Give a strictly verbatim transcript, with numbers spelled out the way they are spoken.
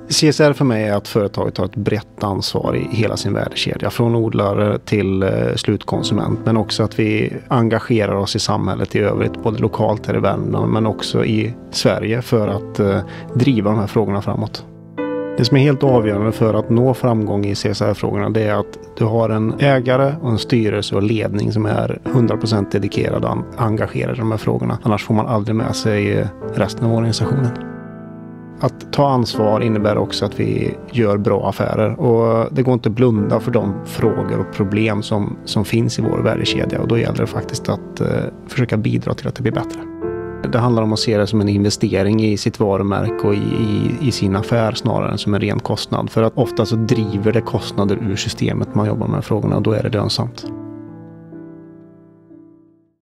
C S R för mig är att företaget har ett brett ansvar i hela sin värdekedja. Från odlare till slutkonsument. Men också att vi engagerar oss i samhället i övrigt. Både lokalt här i Värmland men också i Sverige för att driva de här frågorna framåt. Det som är helt avgörande för att nå framgång i C S R-frågorna det är att du har en ägare och en styrelse och ledning som är hundra procent dedikerad och engagerad i de här frågorna. Annars får man aldrig med sig resten av organisationen. Att ta ansvar innebär också att vi gör bra affärer och det går inte att blunda för de frågor och problem som, som finns i vår värdekedja och då gäller det faktiskt att eh, försöka bidra till att det blir bättre. Det handlar om att se det som en investering i sitt varumärke och i, i, i sin affär snarare än som en ren kostnad. För att ofta så driver det kostnader ur systemet man jobbar med frågorna och då är det lönsamt.